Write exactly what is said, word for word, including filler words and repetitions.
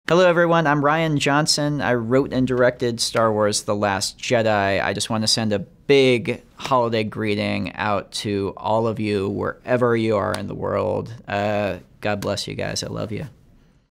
Hello everyone, I'm Ryan Johnson. I wrote and directed Star Wars The Last Jedi. I just want to send a big holiday greeting out to all of you wherever you are in the world. Uh, God bless you guys. I love you.